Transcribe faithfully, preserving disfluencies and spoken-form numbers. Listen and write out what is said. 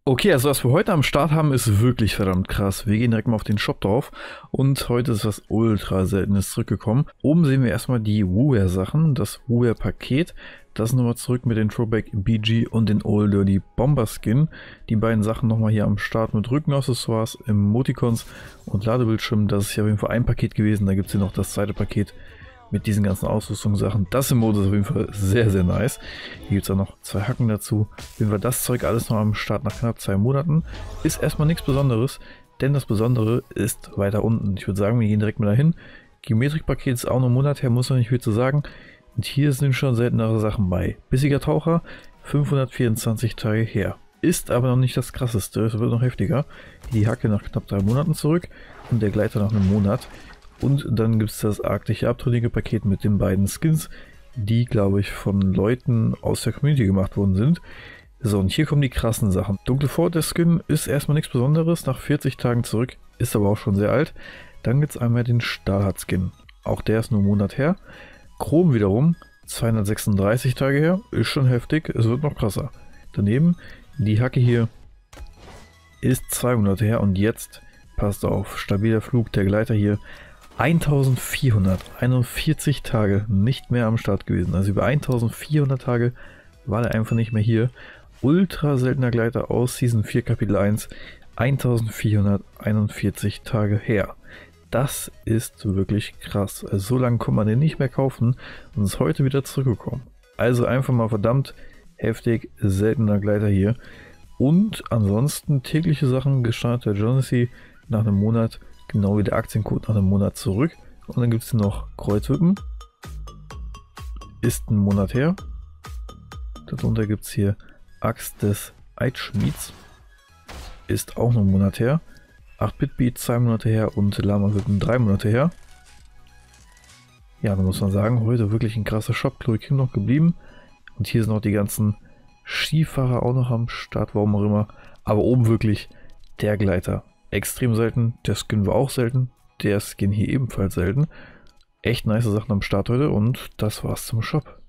Okay, also was wir heute am Start haben, ist wirklich verdammt krass. Wir gehen direkt mal auf den Shop drauf und heute ist was ultra seltenes zurückgekommen. Oben sehen wir erstmal die WooWare-Sachen, das WooWare-Paket. Das nochmal zurück mit den Throwback B G und den Old Dirty Bomber Skin. Die beiden Sachen nochmal hier am Start mit Rückenaccessoires, Emoticons und Ladebildschirm. Das ist ja auf jeden Fall ein Paket gewesen. Da gibt es hier noch das zweite Paket mit diesen ganzen Ausrüstungssachen. Das Emote ist auf jeden Fall sehr, sehr nice. Hier gibt es auch noch zwei Hacken dazu. Auf jeden Fall das Zeug alles noch am Start nach knapp zwei Monaten. Ist erstmal nichts Besonderes, denn das Besondere ist weiter unten. Ich würde sagen, wir gehen direkt mal dahin. Geometrik-Paket ist auch noch einen Monat her, muss man nicht viel zu sagen. Und hier sind schon seltenere Sachen bei. Bissiger Taucher, fünfhundertvierundzwanzig Tage her. Ist aber noch nicht das krasseste, es wird noch heftiger. Die Hacke nach knapp drei Monaten zurück und der Gleiter nach einem Monat. Und dann gibt es das arktische abtrünnige Paket mit den beiden Skins, die, glaube ich, von Leuten aus der Community gemacht worden sind. So, und hier kommen die krassen Sachen. Dunkle Fort, der Skin ist erstmal nichts Besonderes, nach vierzig Tagen zurück, ist aber auch schon sehr alt. Dann gibt es einmal den Stahlhardt-Skin, auch der ist nur einen Monat her. Chrom wiederum, zweihundertsechsunddreißig Tage her, ist schon heftig, es wird noch krasser. Daneben, die Hacke hier ist zwei Monate her und jetzt, passt auf, stabiler Flug, der Gleiter hier, eintausendvierhunderteinundvierzig Tage nicht mehr am Start gewesen. Also über eintausendvierhundert Tage war er einfach nicht mehr hier. Ultra seltener Gleiter aus Season vier Kapitel eins. eintausendvierhunderteinundvierzig Tage her. Das ist wirklich krass. Also so lange kann man den nicht mehr kaufen und ist heute wieder zurückgekommen. Also einfach mal verdammt heftig seltener Gleiter hier. Und ansonsten tägliche Sachen, gestartet der Jonesy nach einem Monat. Genau wie der Aktiencode nach einem Monat zurück. Und dann gibt es noch Kreuzwippen. Ist ein Monat her. Darunter gibt es hier Axt des Eidschmieds. Ist auch noch ein Monat her. acht Bit Beat zwei Monate her und Lama Wippen drei Monate her. Ja, da muss man sagen, heute wirklich ein krasser Shop. Chlorikin noch geblieben. Und hier sind noch die ganzen Skifahrer auch noch am Start, warum auch immer. Aber oben wirklich der Gleiter. Extrem selten, der Skin war auch selten, der Skin hier ebenfalls selten. Echt nice Sachen am Start heute und das war's zum Shop.